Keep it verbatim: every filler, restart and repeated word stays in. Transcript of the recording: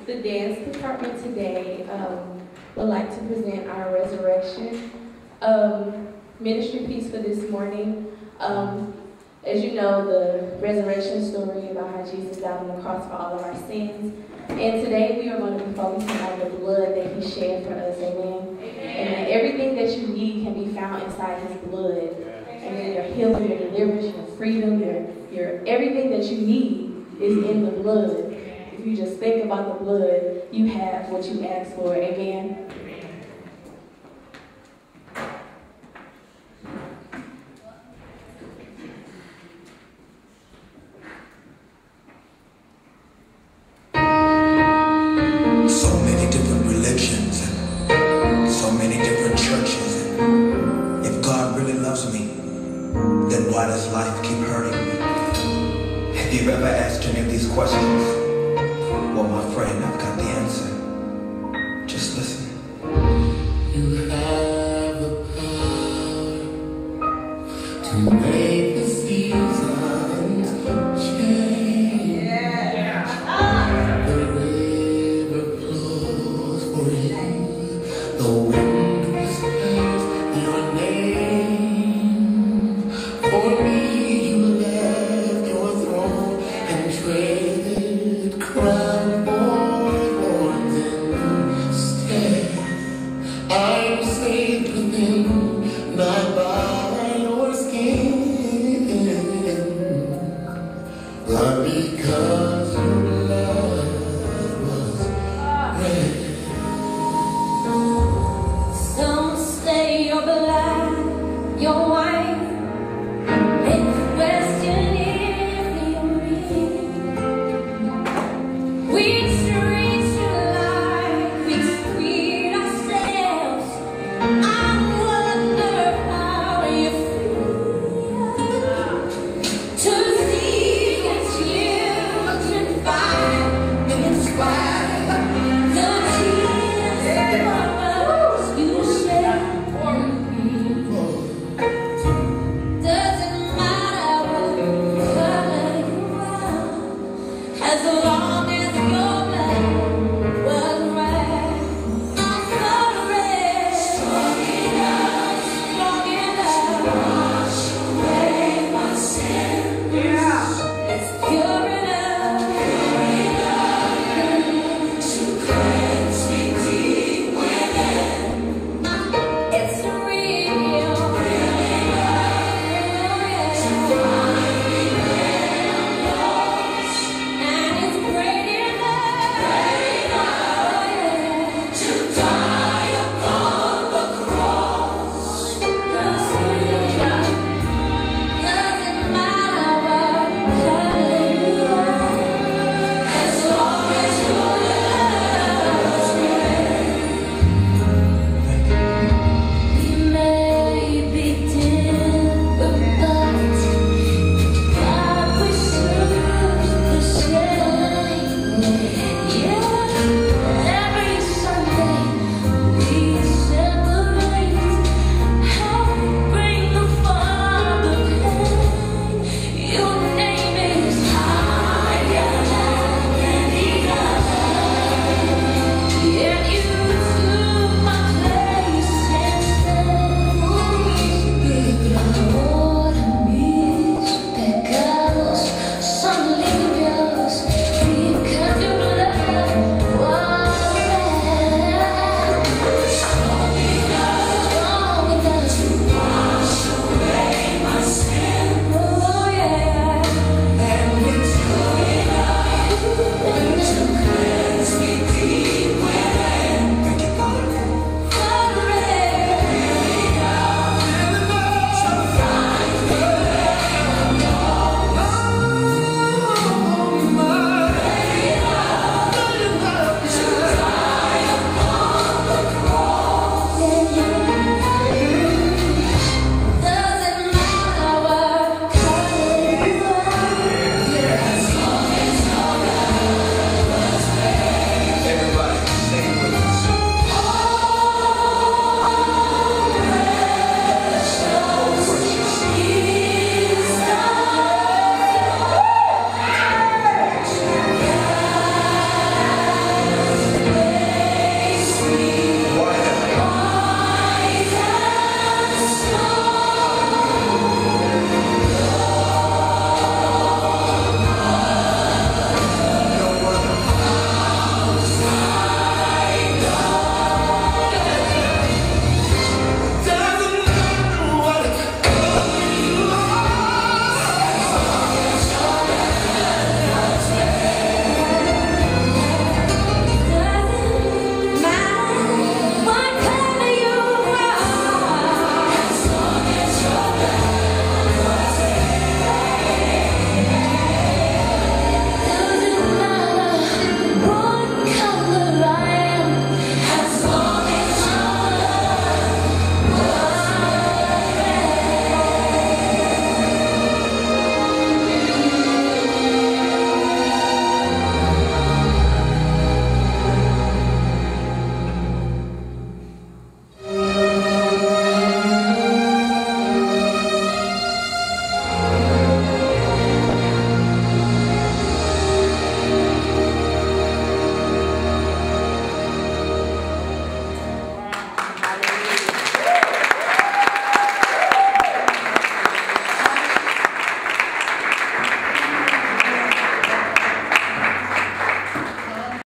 the dance department today um, would like to present our resurrection um, ministry piece for this morning. Um, as you know, the resurrection story about how Jesus died on the cross for all of our sins. And today we are going to be focusing on the blood that he shed for us. Amen. And everything that you need can be found inside his blood. And then your healing, your deliverance, your freedom, your, your everything that you need is in the blood. If you just think about the blood, you have what you ask for. Amen. So many different religions and so many different churches. And if God really loves me, then why does life keep hurting me? Have you ever asked any of these questions? Well, my friend, I've got the answer. Just listen. You have the power to make the seasons change. Yeah. The river flows for you. The wind whispers your name. For me, you left your throne and traded crown for thorns instead. I'm safe within, not by your skin, but because you